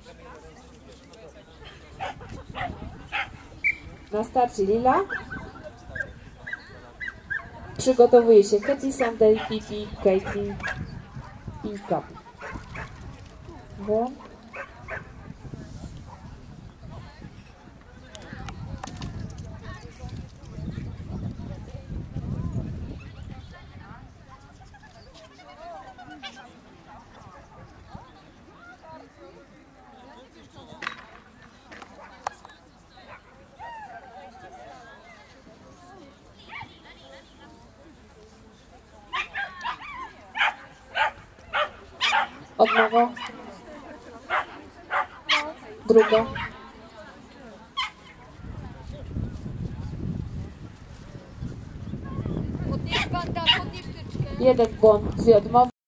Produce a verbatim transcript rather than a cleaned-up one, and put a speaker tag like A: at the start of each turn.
A: Na starcie Lila. Przygotowuje się Katy, Sunday, Pipi, Katie i Kapi. Błąd. Odmowa. Druga.
B: Podnieś banda, podnieś tyczkę.
A: Jeden błąd, dwie odmowy.